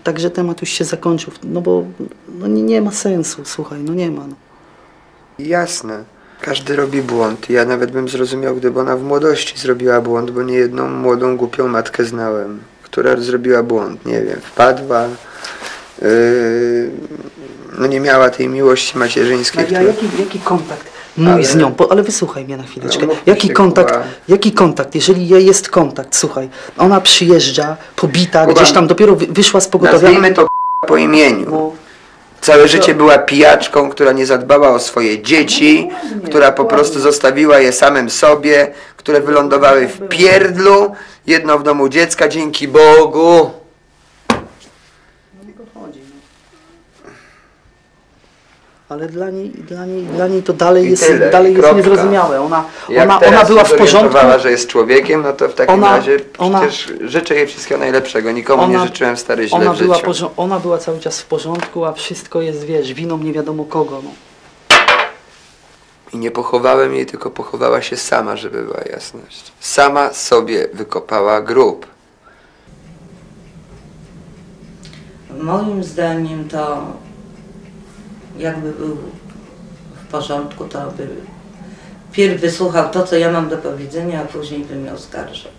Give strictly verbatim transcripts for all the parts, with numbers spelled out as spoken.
także temat już się zakończył, no bo no nie, nie ma sensu, słuchaj, no nie ma. No. Jasne. Każdy robi błąd. Ja nawet bym zrozumiał, gdyby ona w młodości zrobiła błąd, bo nie jedną młodą, głupią matkę znałem, która zrobiła błąd, nie wiem, wpadła, yy, no nie miała tej miłości macierzyńskiej. A ja, jaki, jaki kontakt mój ale... z nią, bo, ale wysłuchaj mnie na chwileczkę, no, jaki kontakt, Kuba. jaki kontakt, jeżeli jest kontakt, słuchaj, ona przyjeżdża, pobita, Kuba, gdzieś tam dopiero wyszła z pogotowia. Nazwijmy to po imieniu. No. Całe życie była pijaczką, która nie zadbała o swoje dzieci, która po prostu zostawiła je samym sobie, które wylądowały w pierdlu, jedno w domu dziecka, dzięki Bogu. Ale dla niej, dla niej, dla niej to dalej I jest, tyle, dalej jest kropka. niezrozumiałe. Ona, Jak ona, teraz ona była w porządku. że jest człowiekiem, no to w takim ona, razie ona, przecież życzę jej wszystkiego najlepszego. Nikomu ona, nie życzyłem stary źle ona w była, życiu. ona była cały czas w porządku, a wszystko jest, wiesz, winą nie wiadomo kogo. No. I nie pochowałem jej, tylko pochowała się sama, żeby była jasność. Sama sobie wykopała grób. Moim zdaniem to jakby był w porządku, to by pierw wysłuchał to, co ja mam do powiedzenia, a później by mnie oskarżał.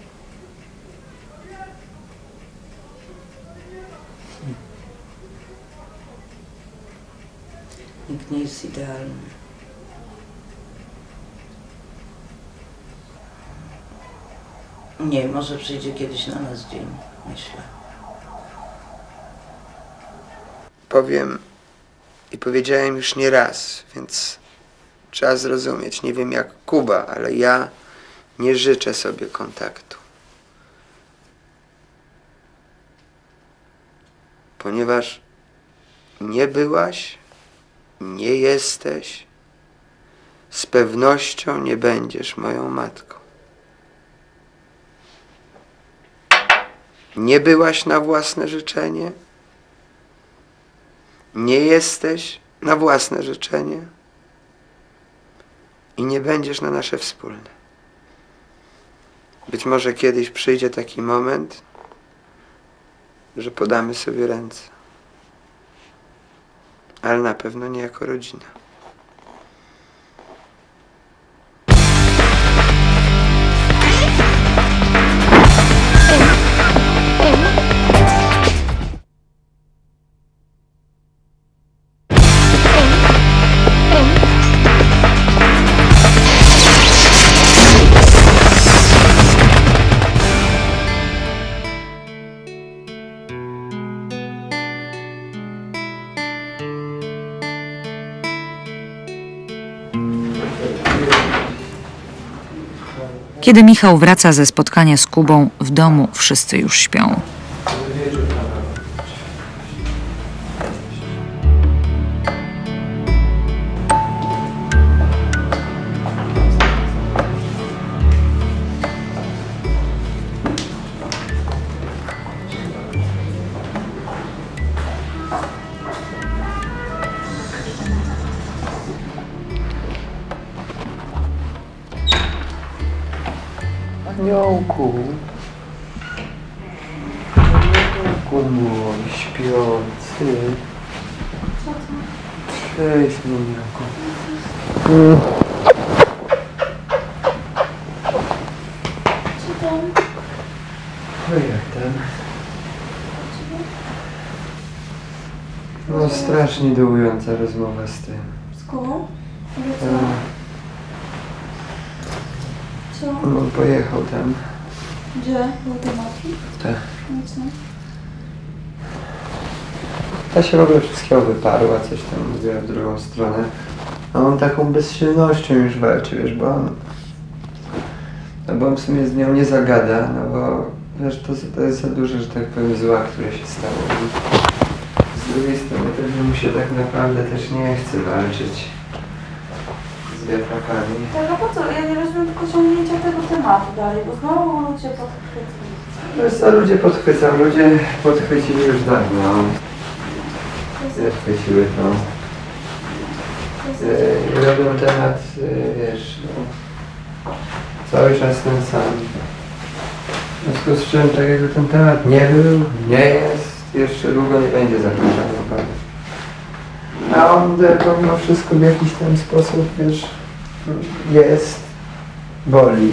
Nikt nie jest idealny. Nie, może przyjdzie kiedyś na nas dzień, myślę. Powiem i powiedziałem już nie raz, więc trzeba zrozumieć. Nie wiem jak Kuba, ale ja nie życzę sobie kontaktu. Ponieważ nie byłaś, nie jesteś, z pewnością nie będziesz moją matką. Nie byłaś na własne życzenie, nie jesteś na własne życzenie i nie będziesz na nasze wspólne. Być może kiedyś przyjdzie taki moment, że podamy sobie ręce, ale na pewno nie jako rodzina. Kiedy Michał wraca ze spotkania z Kubą, w domu wszyscy już śpią. Aniołku, aniołku mój śpiący. Cześć, aniołku. Mm. No jak tam? No strasznie dołująca rozmowa z tym. Z kogo? Co? No pojechał tam. Gdzie? Do tematu? Tak. No co? Ta się w ogóle wszystkiego wyparła, coś tam mówiła w drugą stronę. A on taką bezsilnością już walczy, wiesz, bo on... No bo on w sumie z nią nie zagada, no bo wiesz, to, to jest za duże, że tak powiem, zła, które się stało. Z drugiej strony pewnie mu się tak naprawdę też nie chce walczyć z wiatrakami. Tak, no po co? Ja nie rozumiem tylko ciągnięcia tego tematu dalej, bo znowu ludzie podchwycili. Wiesz co, ludzie podchwycą, ludzie podchwycili już dawno. Podchwyciły to. I robią temat, wiesz, no, cały czas ten sam. W związku z czym, tak jakby ten temat nie był, nie jest, jeszcze długo nie będzie zakończony, prawda? A on pomimo wszystko w jakiś tam sposób, wiesz, jest, boli.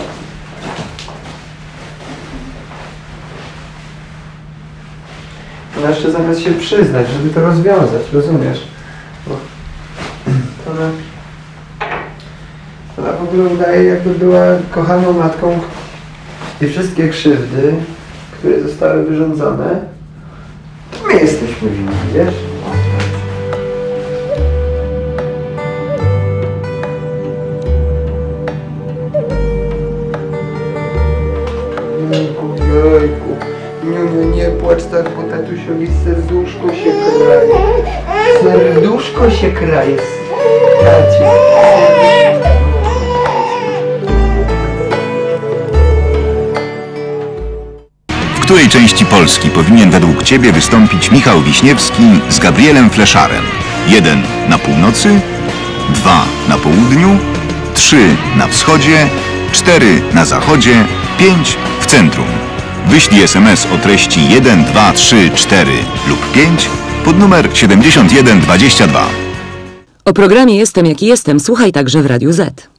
Ona jeszcze zamiast się przyznać, żeby to rozwiązać, rozumiesz? Bo ona, ona w ogóle udaje, jakby była kochaną matką i wszystkie krzywdy, które zostały wyrządzone, to my jesteśmy winni, wiesz? Jejku, jejku. Niuniu, nie płacz tak, bo tatusiowi serduszko się kraje. Serduszko się kraje. Tacie. W której części Polski powinien według Ciebie wystąpić Michał Wiśniewski z Gabrielem Fleszarem? Jeden na północy, dwa na południu, trzy na wschodzie, cztery na zachodzie, pięć w centrum. Wyślij es em es o treści jeden, dwa, trzy, cztery lub pięć pod numer siedemdziesiąt jeden dwadzieścia dwa. O programie Jestem jaki jestem słuchaj także w Radiu Z.